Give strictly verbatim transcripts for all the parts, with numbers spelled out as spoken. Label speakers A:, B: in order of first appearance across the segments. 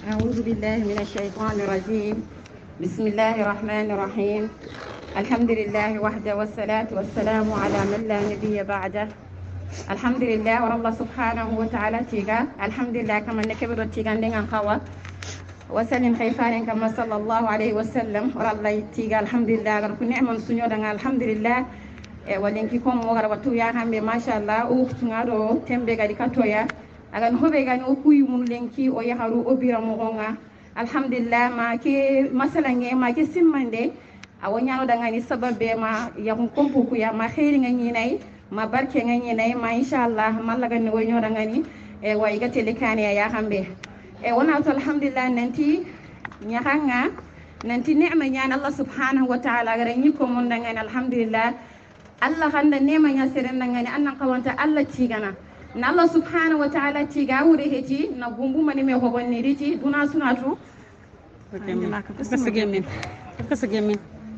A: أعوذ بالله من الشيطان الرجيم. بسم الله الرحمن الرحيم. الحمد لله وحده والصلاة والسلام على من لا نبي بعده. الحمد لله ورب سبحانه وتعالى تيغا الحمد لله كما نكبر تيغا ندغان خوا وسلم خيفان كما صلى الله عليه وسلم ورب تيغا الحمد لله غن نعم سنيو دغا الحمد لله e walenki kom mo gara watu ya hambe mashallah o tungaro tembe gadi katoya agan hobe gani o kuyi mun lenki o yaharu o bira mo gonga alhamdulillah ma ke masalange ma ke simmande awonya no dangani sababe ma yakun kompu ku ya ma khairi ngani nay ma barke ngani nay ma inshallah mallaga ni wonyo dangani e way ga telekane ya hambe e wona to alhamdulillah nanti nyahanga nanti ni'ma nyana Allah subhanahu wa ta'ala gara ni ko mon dangani alhamdulillah Allah handa nema nya seren ngani annan kawanta Allah cigana na Allah subhanahu wa ta'ala ciga wure heti na gumbu mani me ko bonni riti duna sunatu
B: kasagemin kasagemin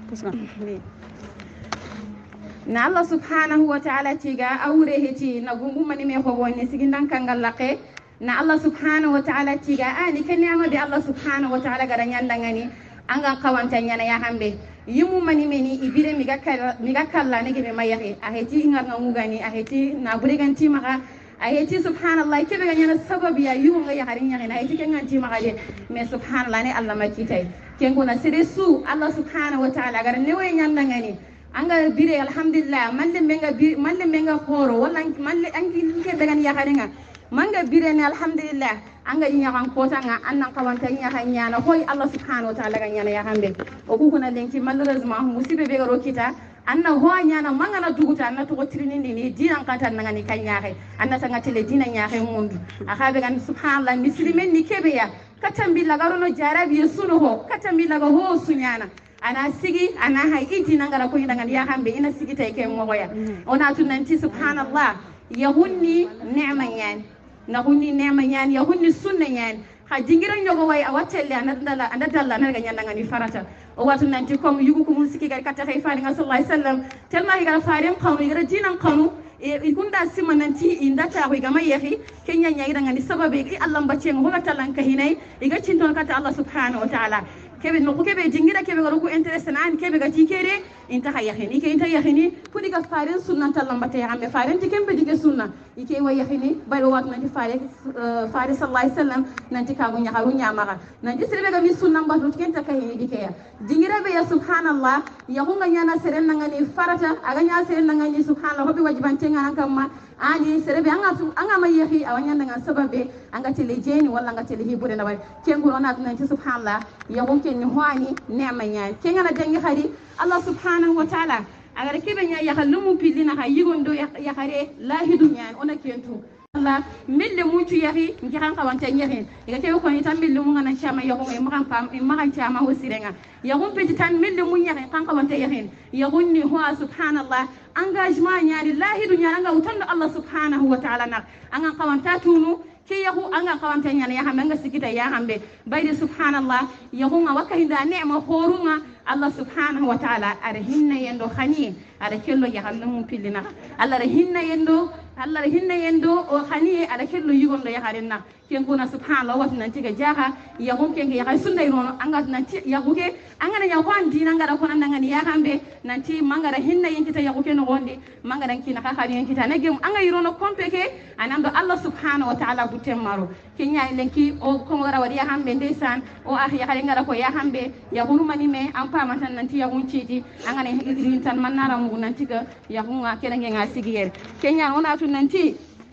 A: na Allah subhanahu wa ta'ala ciga awure heti na gumbu mani me ko bonni sigindan kangal laqe na Allah subhanahu wa ta'ala ciga ani kanyama bi Allah subhanahu wa ta'ala gara nyanda ngani anga kawanta nyana ya hambe yimu mani meni ibire miga kala miga kala ne gebe mayahi aheti ingar ngugani aheti na bureganti maka aheti subhanallah kebe ganyana sababu ya yimu nga yaharin yahi na aheti kenganti maka de me subhanallah ne Allah makitai kengona siresu Allah subhanahu wa ta'ala gar ne way nyanda ngani anga bire alhamdulillah malle menga malle menga horo wala malle angi ke dagan yaharinga manga bire ne alhamdulillah anga nyakan kota nga annan kawanta nyakan nyana hoy Allah subhanahu wa ta'ala ganyana ya hambe o ku kuna lenki malheureusement musibe be garo kita anna ho nyana mangana duguta anna to trini ni dinan kata nangani kanyare anna tanga tele dinan nyare mundu akabe gan subhanallah muslimen ni kebe ya katambi lagaro no jarabi suno ho katambi laga ho sunyana ana sigi ana hay idi nangara ko ndangan ya hambe ina sigi tay ke mogoya ona tunanti subhanallah yahunni ni'man yani na hunni nema nyani ya hunni sunna nyani ha jingira nyogo way awatelle anadala anadalla nanga nyanda ngani farata o watu nanti comme yugo ko musiki gar kata hay fani sallallahu alaihi wasallam telma higar faaren qawmi higar dinan qawmu e ikunda simananti indata ko gama yehi kenya nyayi ngani sababe i Allah mbacce ngo ngata lanka hinay iga cinton kata Allah subhanahu wa ta'ala kebe no kebe jingira kebe garo ko interest nan kebe ga tikere inta hayahini ke inta yahini kudi ga faaren sunna tallambate ya ambe faaren tikembe dige sunna ike way yahini bayro wat nanti faare faare sallallahu alaihi wasallam nanti ka go nyaharu nyamara nanti serbe ga mi sunna mbatu kenta kayini dike ya jingira be ya subhanallah ya hunga nyana seren ngani farata aga nya seren ngani subhanallah hobi wajiban tenga ankamma ani serbe anga anga mayahi awanya nga sababe anga tele jeni wala anga tele hibure na way kengu onat nanti subhanallah ya hunke ni hoani neema nya kenga na jangi hari Allah subhanahu wa ta'ala agar kebe nya ya halumu pilina ha yigondo ya hare lahidu nya ona kentu Allah mille mutu yahi ngi han kawanta nyahi iga tew ko tan mille mu ngana chama ya ko e makan pam e makan chama ho sirenga ya hum peti tan mille mu nyahi kan kawanta yahi ya hunni huwa subhanallah engagement nya lahidu nya nga utando Allah subhanahu wa ta'ala na anga kawanta tunu ke yahu anga kawanta nya ya hamanga sikita ya hambe bayde subhanallah yahu nga wakahinda neema horunga Allah subhanahu wa ta'ala ara hinna yendo khani ara kello ya halumu pilina Allah ara hinna yendo Allah ara hinna yendo o khani ara kello yugondo ya harenna kenguna subhanallah wat nanti ga jaha ya hum kenge ya sunna irono anga nanti ya huke anga na ya wandi nanga ra kona nanga ni ya hambe nanti mangara hinna yenkita ya huke no gonde mangara kina ka khani yenkita na gem anga irono kompeke anando Allah subhanahu wa ta'ala butemaro kenya lenki o ko ngara wadi ya hambe ndesan o ah ya ngara ko ya hambe ya hurumani me am pama tan nanti ya hunciti anga ne idrin tan manara mu nanti ga ya hunga kelange nga sigiyel kenya ona tu nanti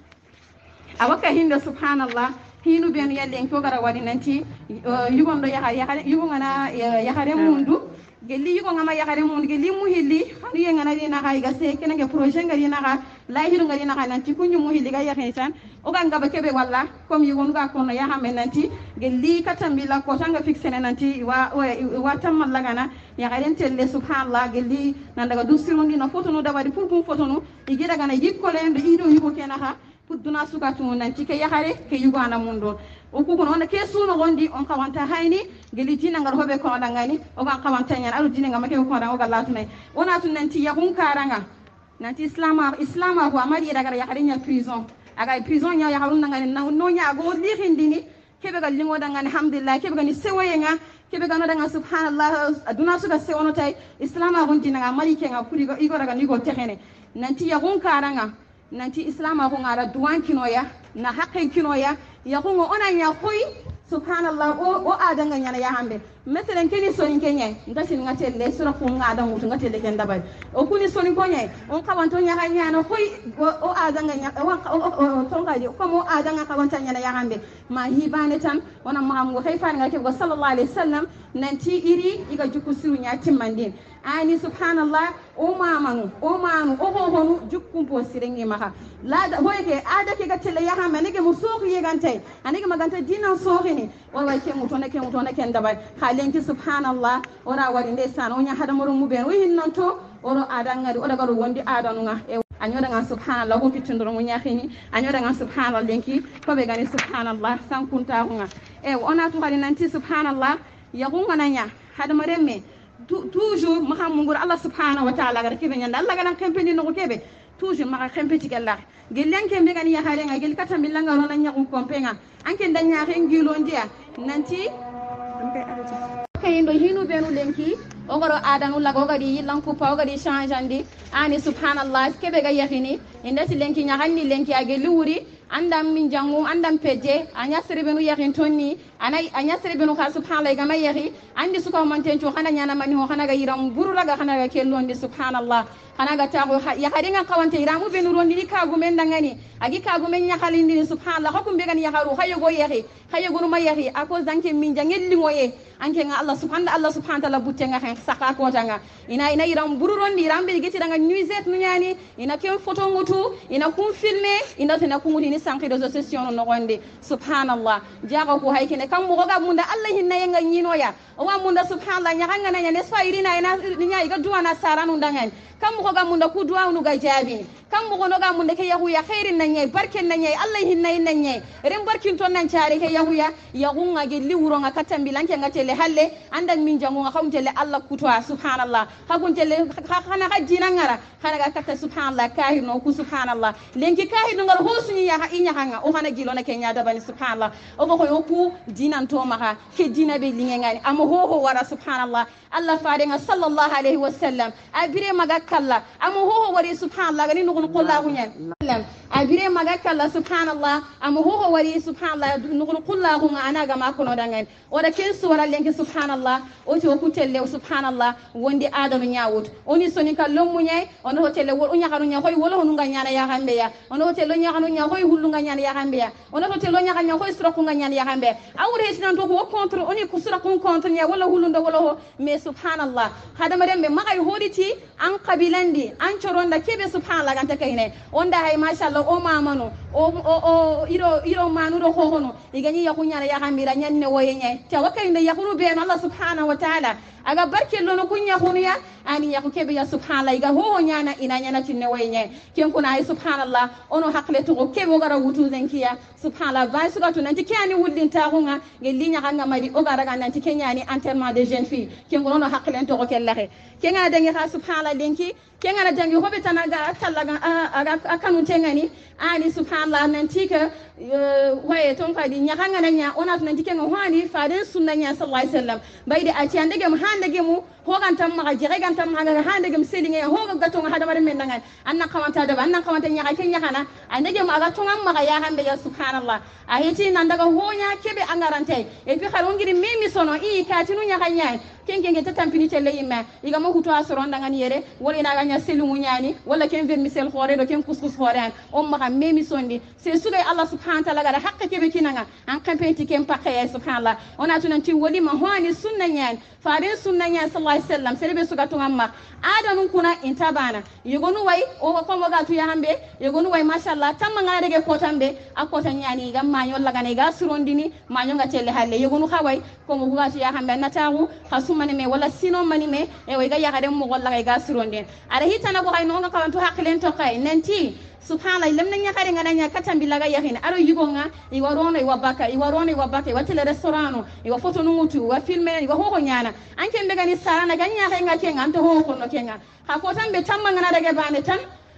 A: awaka hinda subhanallah hinu ben yalle en ko gara wadi nanti yugondo ya yugo ngana ya hare mundu gelli yugo ngama ya hare mundu gelli mu hilli hanu ye ngana dina ga ga se kenange projet ngari na ga lahiru ngari na ga nanti kunyu mu hilli ga ya hensan o ga ngaba kebe walla comme yugo nga ko no ya hamme nanti gelli katambila ko tanga fixene nanti wa wa tamma lagana ya garen telle subhanallah gelli nan daga dusiro ni na photo no da wadi pour pour photo no igida gana yikkole ndo ido yugo kenaha duna suka tun nanti ke yahare ke yugo ana mundo o ku ko on ke suno gondi on kawanta hayni geli tina ngar hobe ko dangani o ga kawanta nyana alu tina ngama ke ko da o ga latune ona tun nanti ya hun karanga nanti islama islama ko amari daga ya hare nya prison aga prison nya ya harun ngani no nya go li hindini kebe ga lingo daga alhamdulillah kebe ga ni sewayenga kebe ga no daga subhanallah aduna su ga sewono tay islama gon dinaga malike nga kuri go igo daga ni go texene nanti ya gon karanga nanti islama ko ngara duwan kinoya na haqqe kinoya ya ko ona nya koy subhanallah o o adanga nyana ya hambe meselen keni soni kenye ndasi ngatelle sura ko ngada mutu ngatelle ken dabal o kuni soni konye on kawanto nya ha nyana koy o adanga nya o tongaji ko mo adanga kawanta nyana ya hambe ma hibane tan wana mahamu khayfan ngake go sallallahu alaihi wasallam nanti iri iga jukku siru nya timmandin ani subhanallah o mamanu o manu o hohonu jukkum po sirengi maka la hoyke ada ke gatelle ya hambe nege musuku yegante anege maganta dinan sohini o way ke mutone ke mutone ken dabal lenki subhanallah ora wari ndesan onya hada moro muben o hinnon to oro adangari oda garo wondi adanunga e anyoda nga subhanallah ko kitundoro mo nyakhini anyoda nga subhanallah lenki ko be gani subhanallah sankunta hunga e ona to hali nanti subhanallah yagunga nanya hada maremme toujours mahamungur Allah subhanahu wa ta'ala gar kebe nyanda Allah ganan kempeni no kebe toujours maka kempeti galla gelen kembe gani ya hale nga gel kata milanga rona nyakum kompenga anke ndanya ngilo ndia nanti kayindo hinu benu lenki ogoro adanu lago gadi yilanku pa gadi changeandi ani subhanallah kebe ga yahini indati lenki nyahanni lenki age luri andam min jangu andam peje anya serebenu yahin tonni anay anya serebenu ka subhanallah ga mayahi andi suko mantencho khana nyana mani ho khana ga yiram buru laga khana ga kellondi subhanallah khana ga tago ya hadinga kawante iramu benu rondi ni kagu men dangani agi kagu men nyahalindi subhanallah hakum be gani yaharu hayo go yahi hayo go ma yahi ako zanke min jangelli moye anke nga Allah subhanahu Allah subhanahu wa ta'ala butenga hen saka ko tanga ina ina iram buru rondi rambe geti danga nuisette nunyani ina kem photo ngutu ina kum filmer ina tena kumuti ni sanki de session no gonde subhanallah jaga ko hay kene kam mo ga munda Allah hinna yenga nyino ya o wa munda subhanallah nyanga na nyane so irina ina nya iga duwana saranu dangan kam mo ga munda ku duwa nu ga jabi kam mo no ga munda ke yahu ya khairin na nyai barken na nyai Allah hinna hinna nyai rem barkin ton nan ciare ke yahu ya yagunga ge liwuro nga katambilanke ngatele halle andan min jangu nga xamtele Allah kutwa subhanallah hakuntele khana hajina ngara khana ga katta subhanallah kahino ku subhanallah lenki kahino ngal hosuni ya inya hanga o hana gilo na kenya dabani subhanallah o ko yoku dinan to maka ke dina be linge ngani am ho ho wara subhanallah Allah faade nga sallallahu alaihi wasallam abire maga kala am ho ho wari subhanallah gani nugun qullahu nyen abire maga kala subhanallah am ho ho wari subhanallah nugun qullahu ana ga makono dangan oda ken suwara lenki subhanallah o to ku telle subhanallah wondi adanu nyaawut oni soni ka lomu nyai ono hotele wol unya kanu nya hoy wolo honu nga nyana ya hambe ya ono hotele nya kanu nya hoy hullu nga nyana ya hambe ya ono hotele nya kanu hoy sura ku nga nyana ya hambe awre hesinan to ko contre oni ku sura ku contre nya wala hullu ndo wala ho me subhanallah hada marembe magay hoditi an qabilandi an choronda kebe subhanallah ganta kayne onda hay mashallah o mamanu o o iro iro manu do ho hono igani ya ku nyana ya hambe ra nyanne woye nyai tawakayne ya hunu be Allah subhanahu wa ta'ala aga barke lono kunya hunya ani ya kebe ya subhanallah iga ho nyana ina nyana tinne wayne ken kuna ay subhanallah ono hakle to kebe gara wutu zenkiya subhanallah vai suga to nanti kani wuddin ta hunga gelli nya hanga mari o gara ga nanti kenya ni enterrement de jeune fille ken gono hakle to ko kellahe ken ga dangi ha subhanallah lenki ken ga dangi hobe tanaga tallaga aga akanu tengani ani subhanallah nanti ke waye ton kadi nya hanga nanya ona nanti ken hani faden sunna nya sallallahu alaihi wasallam bayde ati andege handege mu hogan tam ma jere gan tam hanga handege mu selinge hoga gatonga hada mare men dangan anna kawanta da anna kawanta nya ka kenya kana andege ma ga tonga ma ya hande ya subhanallah a heti nan daga honya kebe angarante e fi kharongiri mimi sono i ka tinu nya kanya kengenge tatampini tele yimma iga mo huto asoro dangan yere wala ina ganya selungu nyani wala ken vermicelle khore do ken couscous khore on ma memi sondi se sugay Allah subhanahu wa ta'ala gara hakka kebe kinanga an kampenti ken pakay subhanallah ona tunanti wodi ma hoani sunna nyan faade sunna nyan sallallahu alaihi wasallam serebe suga to amma adanun kuna intabana yegonu way o ko mo gatu ya hambe yegonu way mashallah tamma ngana dege ko tambe akota nyani gam ma nyolla gane ga surondini ma nyonga tele halle yegonu khaway ko mo gatu ya hambe nataru hasumani me wala sino mani me e way ga ya hade mo golla ga surondin ara hitana ko hay no nga kawantu haklen to kay nanti subhanallah lemna nya kare ngana nya katambila ga yahin aro yugonga i warono i wabaka i warono i wabaka wa tele restaurant i wa photo nungutu wa filme i wa ho nyana anke mbega ni sarana ganya ga nga kenga anto ho ko no kenga ha ko tambe tamma ngana daga bane tan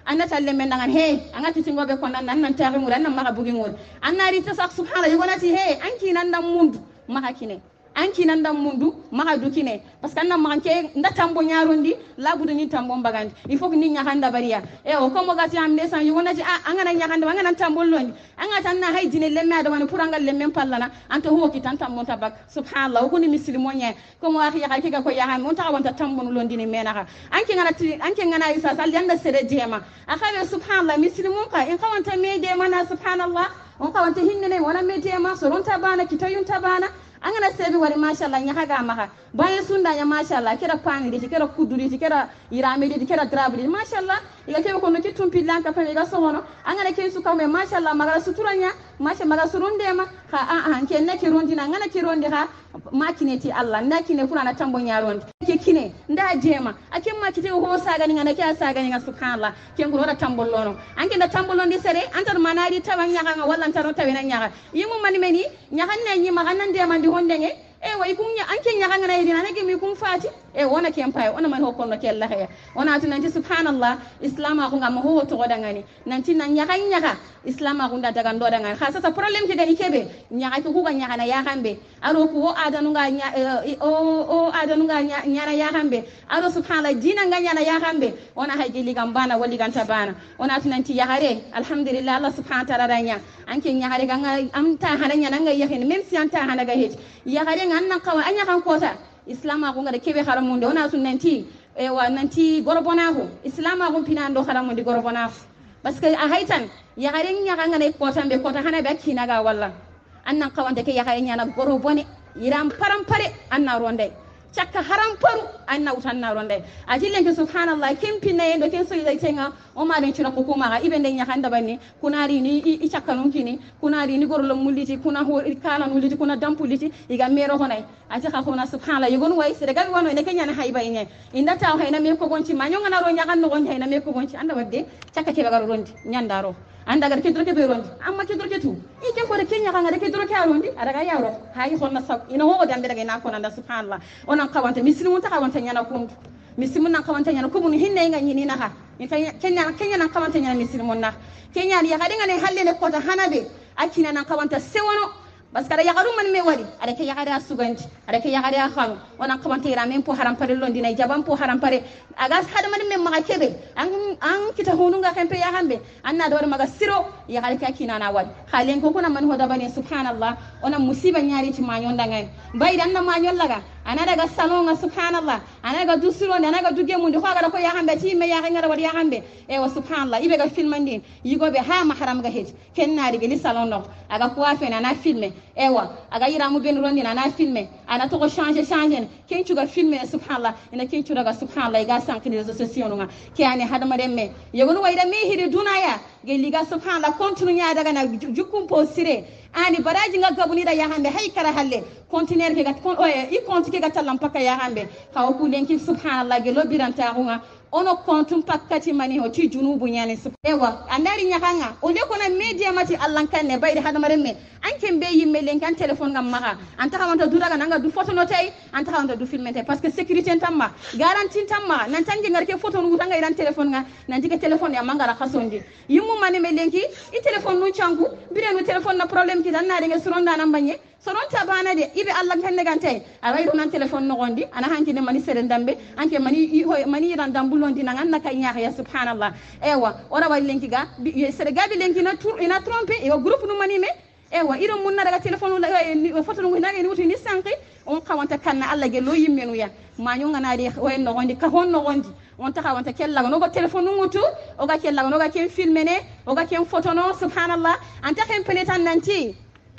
A: anna talle men dangan he angati tingobe ko nan nan taari mu nan maka bugi ngol annari ta sak subhana yugonati he anki nan dam mundu maka kine anki nan dam mundu maka dukine parce que nan maka ke ndatambo nyaarondi labudu ni tambo bagandi il faut que ni nyahanda bariya e o ko mo gati am desan yugonati a angana nyahanda angana tambo londi angata na haydine lemme adamani purangal lemme pallana anta ho ki tan tambo tabak subhanallah ko ni muslimo nya ko mo akhi yakha ke ko yaha mon ta wonta tambo londi ni menaka anki ngana anki ngana isa sal yanda sere jema akhabe subhanallah muslimo ka in kawanta mede mana subhanallah on kawanta hinne wala mede ma soronta bana kitayunta bana angana sebi wari mashallah nyaka ga maka baye sunda nya mashallah kera pani de kera kuduri de kera irame de kera drabri mashallah iga kebe ko no kitum pilanka pa iga sohono angana ke su kawme mashallah magala suturanya masha magala surunde ma ha a a ke ne ke rondi na ngana ke rondi ha makineti Allah ndakine kuna na tambo nyarondi ke kine nda jema ake makite ho saga ngana ke saga nga subhanallah ke ngoro da tambo lono anke nda tambo londi sere antar manari tawanya nga walla antaro tawena nyaga yimu mani meni nyahanne nyi magana ndema ndi hondenge e way kum nya anke nyaga ngana yidina nake mi kum fati e wona ke empire ona man hokon no ke Allah ya ona tu nanti subhanallah islam ko ngam ho to godangani nanti nan nyaga nyaga islam ko nda daga ndo dangani khasa sa problem ke da ikebe nyaga ko ga nyaga na ya hambe aro ko adanu nga o o adanu nga nyana ya hambe aro subhanallah dina nga nyana ya hambe ona hayji ligam bana wali ganta bana ona tu nanti ya hare alhamdulillah Allah subhanahu wa ta'ala ranya anke nyaga ga am ta hananya nga yahin même si anta hanaga het ya hare annan kawa anya kan kota islam ko ngada kebe haramunde ona sun nanti e wa nanti gorbonahu islam ko pinando haramunde gorbonahu parce que a haytan ya garen nya kan ngane kota be kota hana be kinaga walla annan kawande ke ya garen nya na gorobone iram parampare anna ronde chakka haram paru anna utanna ronde ajilen ke subhanallah kim pinne ndo ken so yai tenga o ma den cira ko kuma ga ibende nya handa banni kunari ni i chakka non kini kunari ni gorlo muliti kuna ho kala muliti kuna dampuliti iga mero honay ati kha khona subhanallah yugon way sere gabi wono ne kenya na hayba ine inda taw hayna me ko gonci manyo ngana ro nya kan no gonci hayna me ko gonci anda wadde chakka ke bagar rondi nyandaro anda gar ke droke be rondi amma ke droke tu i ke ko de kenya kan ga ke droke rondi ada ga yawro hayi khonna sak ina ho dambe daga na ko nanda subhanallah ona kawanta mislimun ta kawanta nyana kundu mislimun nan kawanta nyana ko mun hinne nga nyini na ha kenya kenya nan kawanta nyana mislimun na kenya ya ga dinga ne halle ne ko ta hanabe akina nan kawanta sewono parce que ya garu man me wari ada ke ya gada suganti ada ke ya gada khanu ona kawanta ira men po haram pare londi na jaban po haram pare aga hada man me maga kebe an an kita honu nga kampe ya hambe anna do maga siro ya gada ka kina na wadi khalen ko kuna man hoda bane subhanallah ona musiba nyaari ci manyon dangan bay dan na manyon laga ana daga salonga subhanallah ana daga dusiro ana daga duge mun do ga ko ya hambe ti me ya ngara wadi ya hambe e wa subhanallah ibe ga filmandi yigo be ha mahram ga het ken naari ge li salon no aga ko afe na na filme ewa aga yira mu ben rondi na na filme ana to ko changer changer ken tuga filme subhanallah ina ken tuga subhanallah ga sanki ni réseaux sociaux nga kiyani hadama demme yegonu wayda me hiri dunaya ge liga subhanallah continue nya daga na jukum po sire ani baraji nga gabuni da yahambe hay kara halle continuer ke gat kon oye i konti ke gatalam paka yahambe kaw ku lenki subhanallah ge lobiranta hunga ono kontum pakkati mani ho ti junubu nyane ewa andari nyakanga o le kona media mati allan kanne bayde hadamare me anke be yimme len kan telephone ngam maka anta kawanta du daga nanga du photo no tay anta kawanta du filmer parce que sécurité tamma garantie tamma nan tangi ngarke photo no tanga iran telephone nga nan dike telephone ya mangara khasondi yimu mani me lenki i telephone no changu bire no telephone na problem ki dan na de suronda nan banye soronta bana de ibe allah kan negante away nan telephone no gondi ana hanki ne mani sere ndambe anke mani mani ran dambulondi nan anna kay nyaaka ya subhanallah ewa ora way lenki ga sere gabi lenki na tour ina tromper e groupe no mani me ewa iro munna daga telephone la photo no nagi ni wuti ni sanki on kawanta kanna allah ge lo yimmenu ya manyo ngana de way no gondi ka hon no gondi on ta kawanta kella no go telephone no ngutu o ga kella no ga ken filmene o ga ken photo no subhanallah anta ken penetan nanti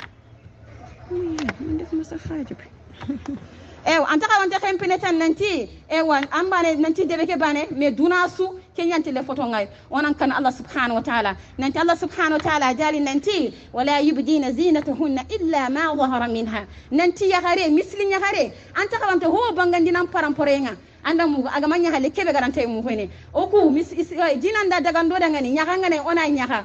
A: ewa anta kawanta ken penetan nanti ewa ambane nanti debeke bane me dunasu kenyanti le photo ngay onan kan Allah subhanahu wa ta'ala nanti Allah subhanahu wa ta'ala jali nanti wala yubdina zinatahunna illa ma dhahara minha nanti ya gare misli ya gare anta kawanta ho bangandi nan paramporenga anda mu aga manya hale kebe garante mu hene oku mis jinanda daga ndo daga ni nyaka ngane ona nyaka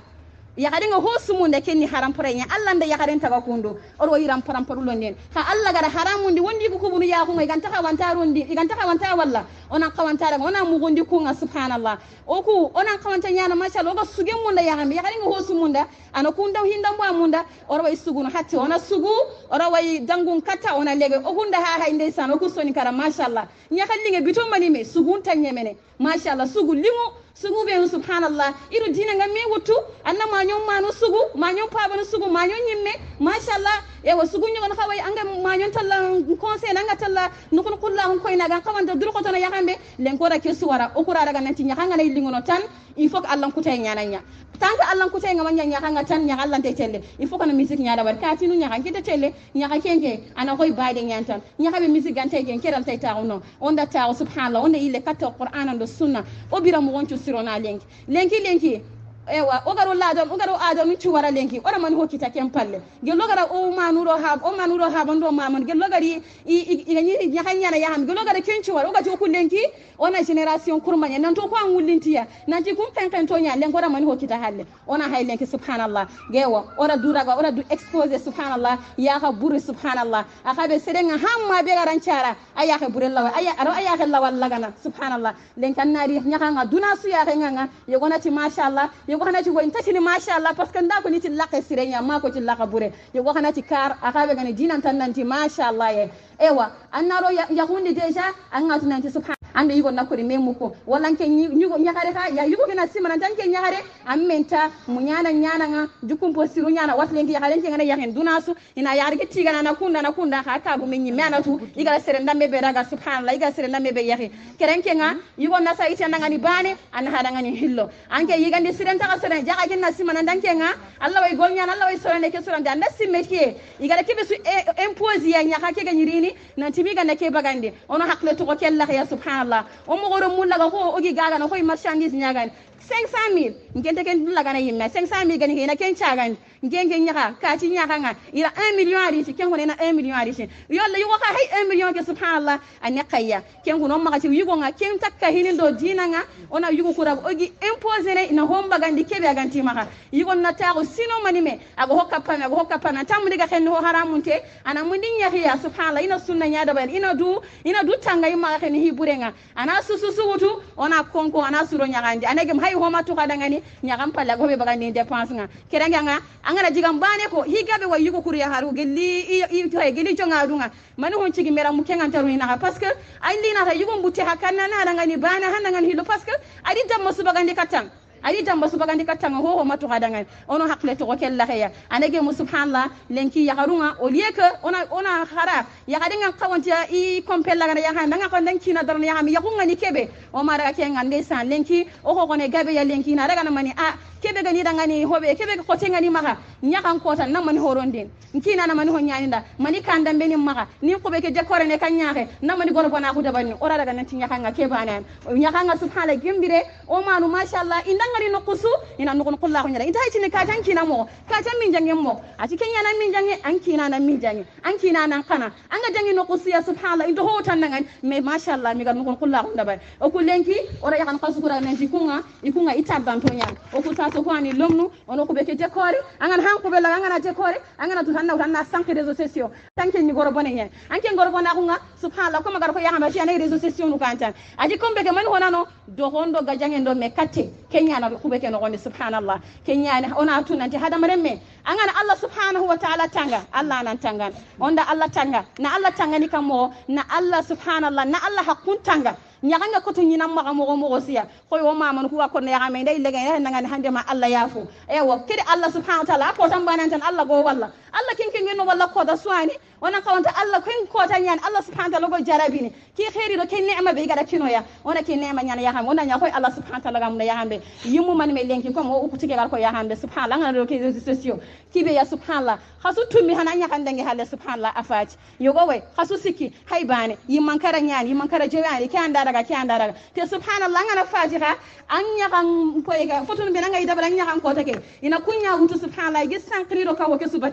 A: yakari nga hosumunde kenni haram porenya Allah nda yakari taga kundo oro yiram param parulo nen ha Allah gara haramundi wondi ko kubunu ya ko ngai ganta ka wantarundi ganta ka wanta walla ona kawantara ona mugondi ko nga subhanallah oku ona kawanta nyana mashallah ga suge munda yakari yakari nga hosumunda ana kunda hinda mo amunda oro way suguno hatti ona sugu oro way dangun kata ona lege okunda ha ha inde san oku soni kara mashallah nyakali nge bito manime sugun tanyemene mashallah sugu lingo sugu be subhanallah iru dina ngam me wutu anna ma nyom manu sugu ma nyom pa banu sugu ma nyom nyimme mashallah e wa sugu nyon xaway anga ma nyom talla conseil nga talla nukun kullahu koy naga xawanta dur ko tona yakambe len ko rake suwara okura daga nanti nyaka ngay lingono tan il faut que Allah kutay nyana nya tant que Allah kutay nga wanya nyaka nga tan nyaka Allah te telle il faut que na musique nyada war kati nu nyaka kete telle nyaka kenke ana koy baade nyantan nyaka be musique gante gen keral tay taawno onda taaw subhanallah onda ile kato qur'an ndo sunna obira mo wonchu sirona lenki lenki lenki ewa ogaro ladon ogaro adon mi ciwara lenki ora man hokita ken palle gello gara o manuro ha o manuro ha bando mamon gello gari i ganyi nyahanya na yaham gello gara ken ciwara ogati ko lenki ona generation kurmanya nan to ko an wulintiya nanti kum penken to nya len ora man hokita halle ona hay lenki subhanallah gewa ora duraga ora du expose subhanallah ya ha buri subhanallah akabe serenga hamma be garan cara aya ha buri lawa aya aro aya ha lawal lagana subhanallah len kan nari nyaka duna su ya nga ye gonati mashallah yugo xanati ko intati ni mashallah parce que ndako niti laqe sirenya mako ci laqa bure yugo xanati kar akabe gane dinan tan nanti mashallah ye ewa annaro ya hunde deja angatu nanti subhan ande yugo nakori memuko wala nke nyugo nyakare ka ya yugo gina simana tan ke nyakare ammenta munyana nyana nga jukumpo siru nyana watlenki yakale nke ngana yahen dunasu ina yarge tigana na kunda na kunda ka tabu menyi menatu igala serenda mebe raga subhanallah igala serenda mebe yahi kerenke nga yugo nasa ite nangani bane an hada ngani hillo anke yigande sirenta ka seren jaga gina simana danke nga Allah way gol nyana Allah way sorene ke sorande anda simmeke igala kibe su impose ya nyaka ke ganyirini na timiga na ke bagande ono hakle to ko kella ya subhanallah Allah o mo goro mulla ga ko ogi gaga na koy marchandise nyagan cinq cent mille ngente ken dulla ga na yimme cinq cent mille gani na ken chagan ngenge nyaka ka ci nyaka nga ila un million ari ci ken ko na un million ari ci yolla yugo ka hay un million ke subhanallah an yakaya ken ko no ma ci yugo nga ken takka hinin do dina nga ona yugo ko rab ogi imposer ne na homba gandi kebe ganti maka yugo na taako sino manime ago hokka pana ago hokka pana tamudi ga ken ho haramunte ana mundi nyahiya subhanallah ina sunna nyaada ban ina du ina du tanga yima ken hiburenga ana susu suwutu ona konko ana suro nyagandi anege hay homa to kada ngani nyagam palla go be bagandi dépense nga keranga nga angana jigam bane ko higabe way yugo kuriya haru gelli i to gelli jonga dunga mani hon cigi mera mu kengan taru ina parce que ay lina ta yugo mbuti hakanna na ngani bana hanna ngani hilo parce que adi damma su bagandi katang ali tamba subagandi katanga ho ho matu kadanga ono hakle to ko kella khaya anege mu subhanallah lenki ya harunga o lieke ona ona khara ya kadinga kawanti i kompella ngana ya handa ngako lenki na darna ya mi yakunga ni kebe o mara ke ngande san lenki o ko ne gabe ya lenki na daga na mani a kebe gani danga ni hobe kebe ko tenga ni maka nyakan kota na mani horondin nkina na mani ho nyaninda mani kanda mbeni maka ni ko be ke dekore ne kanyake na mani goro bona ko dabani ora daga nanti nyakanga kebana nyakanga subhanallah gembire o manu mashallah inda ngari no kusu ina no ko Allah nyara ita hitini ka tanki na mo ka tan min jangen mo a cikin yana min jange an kina na min jange an kina nan kana an ga jangi no kusu ya subhanallah indo ho tan nan me masha Allah mi ga no ko Allah ndaba o ku lenki ora yakan kasu kura nan tikunga ikunga itaban to nyaan o ku tato ko ani lomnu ono ko be ke dekore an an han ko be la an an dekore an an to tanna tanna sanki réseaux sociaux tanki ni goro bonen yan an ken goro bona kunga subhanallah ko magar ko yaama ci ana réseaux sociaux nu kantan aji kombe ke man honano do hondo ga jangen do me katte kenya na ko be ke no gonde subhanallah kenya na ona tunanti hada maremme angana Allah subhanahu wa ta'ala tanga Allah nan tangan onda Allah tanga na Allah tanga ni kamo na Allah subhanallah na Allah hakun tanga nyanga ko to nyina ma mo mo siya ko yo mama ko ko ne yame ndey lega ina ngani hande ma Allah yafu ewo kidi Allah subhanahu wa ta'ala ko tan banan tan Allah go walla Allah kin kin no walla ko da suani ona kawanta Allah kin ko tan yan Allah subhanahu wa ta'ala go jarabini ki khairi do kin ni'ma be gada kino ya ona kin ni'ma nyana ya ham ona nya ko Allah subhanahu wa ta'ala gam na ya hambe yimu man me lenki ko mo ukuti gal ko ya hambe subhanallah ngana do ke sosio kibe ya subhanallah khasu tumi hana nya kan dangi halle subhanallah afati yogo we khasu siki haybane yimman kara nyani yimman kara jewani kan daga ki andara te subhanallah ngana fatiha anya kan poega fotun be nga idabala nya kan ko take ina kunya gutu subhanallah gi sankri do kawo ke subateng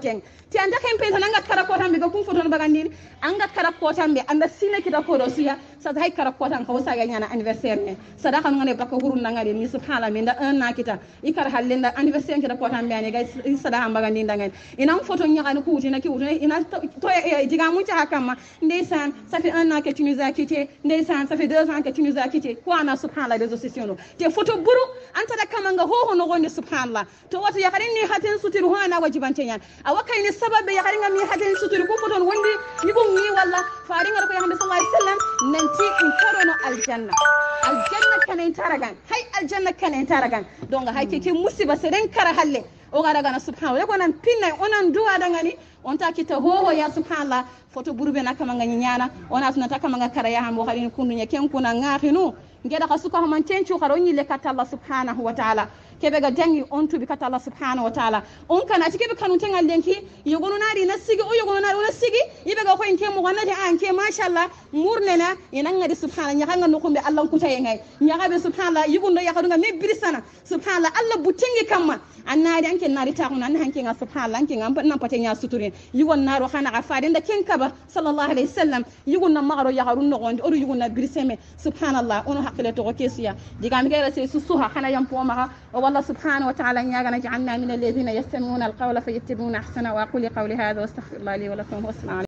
A: ti anda ken pesa nanga kara ko tambe ko kum foto no bagandini anga kara ko tambe anda sine kita ko dosiya sa hay kara ko tan ko saga nyana anniversaire ne sadaka ngane baka hurun nanga de ni subhana min da un na kita ikar halenda anniversaire kita ko tambe ne gay sadaka bagandini dangan ina foto nyaka ko wuti na ki wuti ina to diga mu ta kama ndeysan ça fait un an que tu nous as quitté ndeysan ça fait deux ans que tu nous as quitté ko ana subhanallah des sociaux te photo buru anta da kama nga ho ho no gonde subhanallah to wata ya karin ni hatin sutiru ho ana wajibante yan awakai ni sababe ya karin mi hatin sutiru ko foton wondi ni ko ni walla faari ngar ko ya sallallahu alaihi wasallam nanti in karono aljanna aljanna kanen taragan hay aljanna kanen taragan donga hay ke musiba seren kara halle o gara gana subhanallah ko nan pinna onan duwa dangani on ta kita ho ya subhanallah foto burube na kama ngani nyana ona tunata kama ngakara ya hambo halin kunu nyeken kuna ngafinu ngeda kasuka hamantenchu karonyi le kata Allah subhanahu wa ta'ala kebe ga dangi on tubi kata Allah subhanahu wa ta'ala on kana tikebe kanu tengal lenki yogonu nari nasigi o yogonu nari nasigi ibe ga ko en kemo wonade an ke mashallah murnena ina ngadi subhanallah nyaka ngano ko be Allah kutaye ngay nyaka be subhanallah yugundo yakadu nga me birisana subhanallah Allah butengi kamma annari anke nari taxuna an hanke nga subhanallah anke ngam nan pate nya suturin yugon naro khana afade nda ken kaba sallallahu alaihi wasallam yugon na magaro yakaru no gondi oru yugon na biriseme subhanallah ono hakile to ko kesiya digam gere se susuha khana yam po maha والله سبحانه وتعالى يا جعلنا من الذين يستمعون القول فيتبعون احسنه واقول قولي هذا واستغفر الله لي ولكم والسلام